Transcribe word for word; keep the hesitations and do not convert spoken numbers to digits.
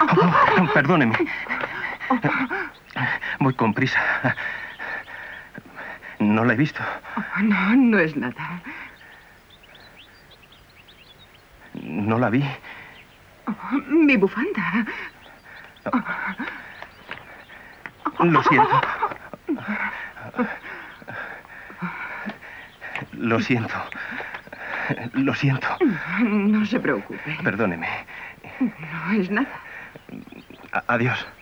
Oh, perdóneme. Voy con prisa. No la he visto. Oh, no, no es nada. No la vi. Oh, mi bufanda. Lo siento. Lo siento. Lo siento. No, no se preocupe. Perdóneme. No es nada. A- adiós.